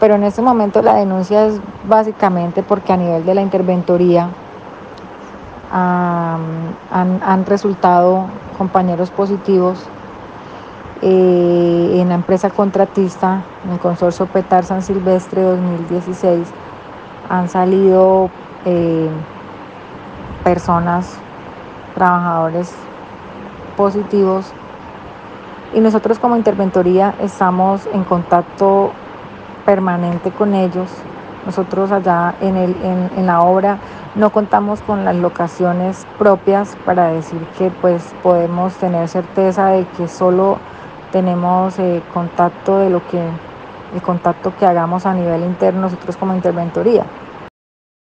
pero en este momento la denuncia es básicamente porque a nivel de la interventoría han resultado compañeros positivos en la empresa contratista, en el consorcio Petar San Silvestre 2016, han salido personas, trabajadores positivos, y nosotros como interventoría estamos en contacto permanente con ellos. Nosotros allá en la obra no contamos con las locaciones propias para decir que pues podemos tener certeza de que solo tenemos contacto de el contacto que hagamos a nivel interno nosotros como interventoría.